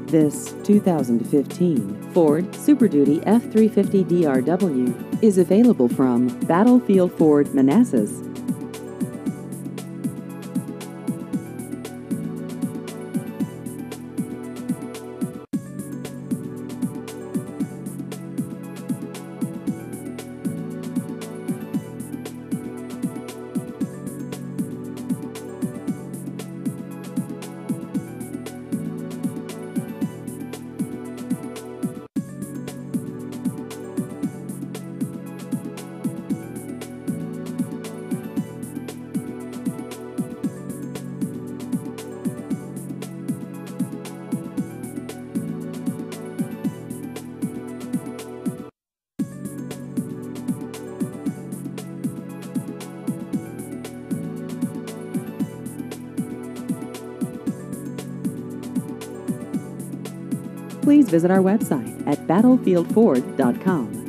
This 2015 Ford Super Duty F350 DRW is available from Battlefield Ford Manassas. Please visit our website at battlefieldford.com.